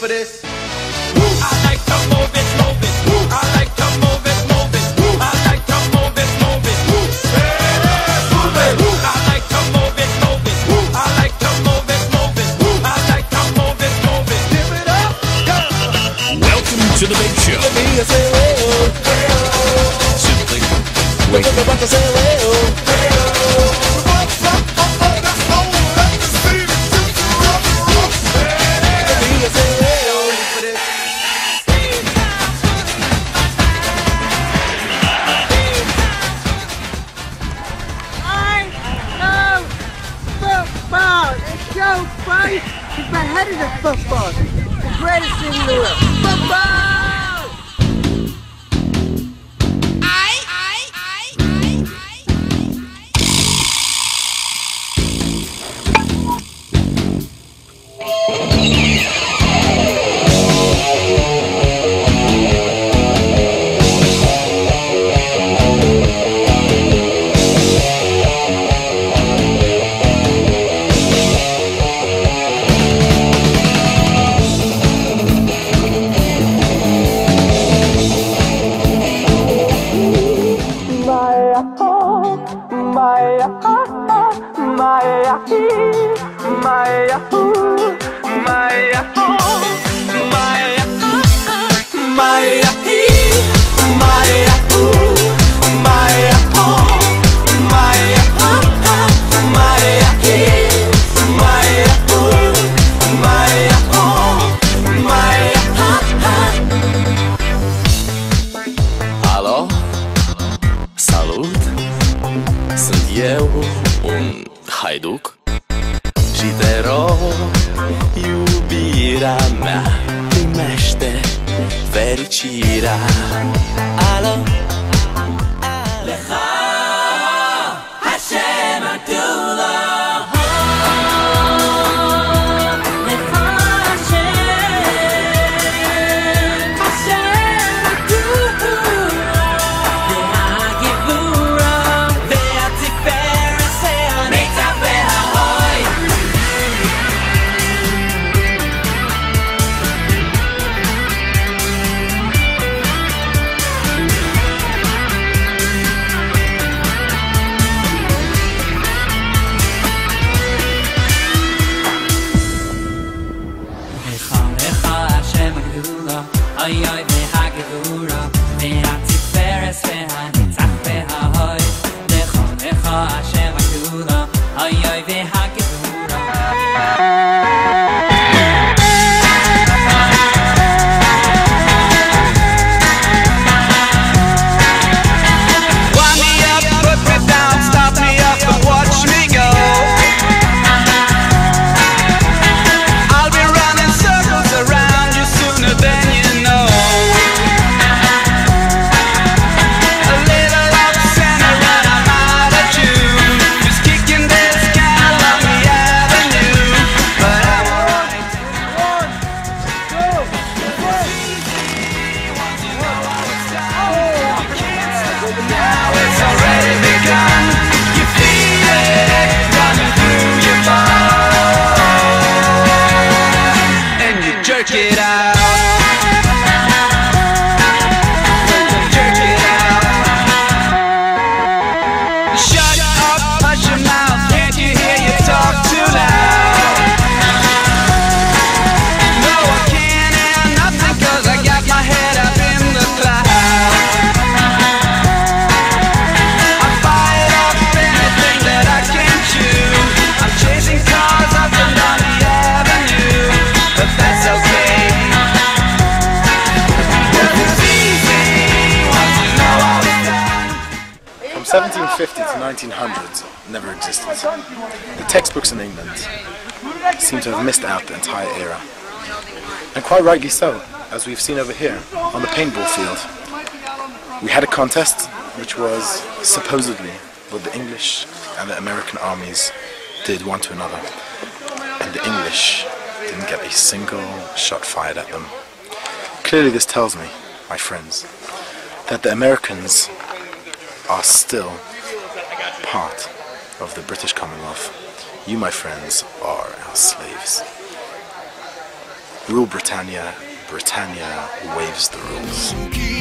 for this. I like to move it, move it. I like to move it, move it. I like to move it, move it. Move it. I like to move it, move it. I like to move it, move it. I like to move it, move it. Give it up, Welcome to the Big Show. Simply wait. He's beheaded at football. The greatest thing in the world. Football! Alo, salut, sunt eu, un haiduc și te rog, iubirea mea, primește fericirea. Alo, Lecha Hashem Adullah, Lecha Hashem, Hashem Adullah, Ve'hagivura, Ve'atiferes, Ve'anetzav, Ve'hahoy. Ay ay ve'hagevura, ve'atiferes, ve'hanetzav, ve'hahoy. Lecha lecha Hashem Adullah, ay ay ve'hagevura. Wind me up, put me down, stop me up and watch me go. I'll be running circles around you sooner than you know. A little off center and I'm out of tune, just kicking this can along the avenue. But I'm alright. Now it's already begun. You feel it running through your bones, and you jerk it out. Jerk it out. Shut up, hush your mouth. Can't you hear you talk too loud? No, I can't hear nothing 'cause I got my head up in the clouds. I bite off anything that I can chew. I'm chasing cars up and down the avenue, but that's okay. It's easy once you know all it's done. From 1750 to 1900 never existed. The textbooks in England seem to have missed out the entire era. And quite rightly so, as we've seen over here on the paintball field. We had a contest which was supposedly what the English and the American armies did one to another. And the English didn't get a single shot fired at them. Clearly this tells me, my friends, that the Americans are still part of the British Commonwealth. You, my friends, are our slaves. Rule Britannia, Britannia waves the rules.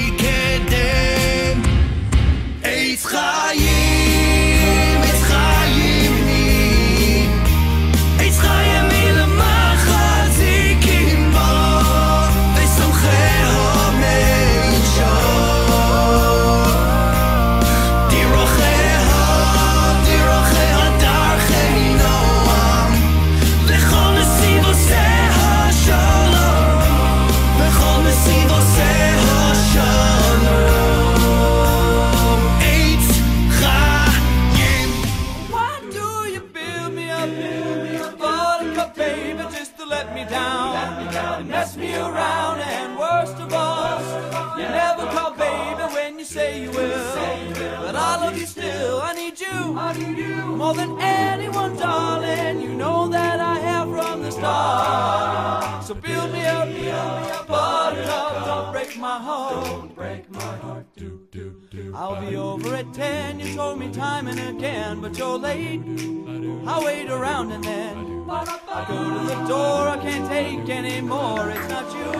Mess me around, and worst of all, you never call baby when you say you will. But I love you still, I need you more than anyone, darling. You know that I have from the start. So build me up, buttercup, don't break my heart. Don't break my heart. I'll be over at 10. You told me time and again, but you're late. I'll wait around and then I go to the door, I can't take any more, it's not you.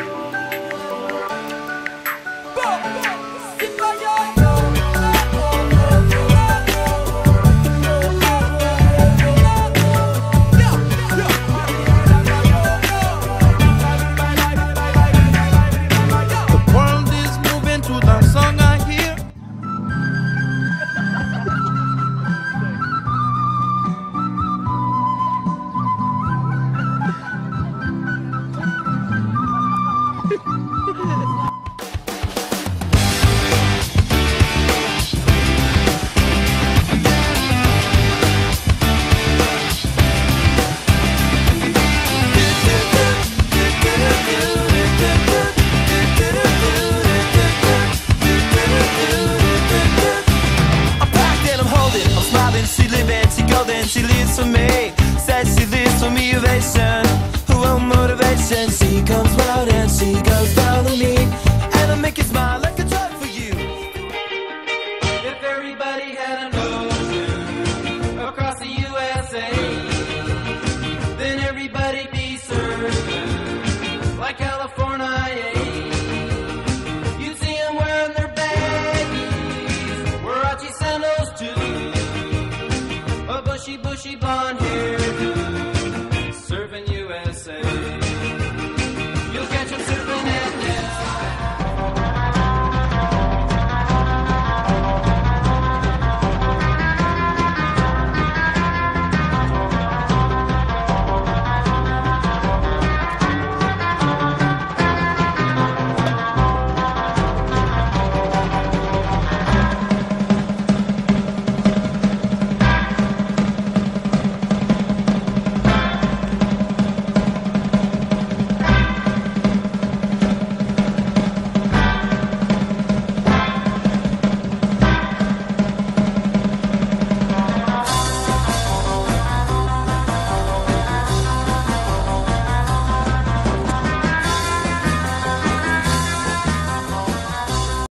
The world is moving to the song I hear. She lives for me, says she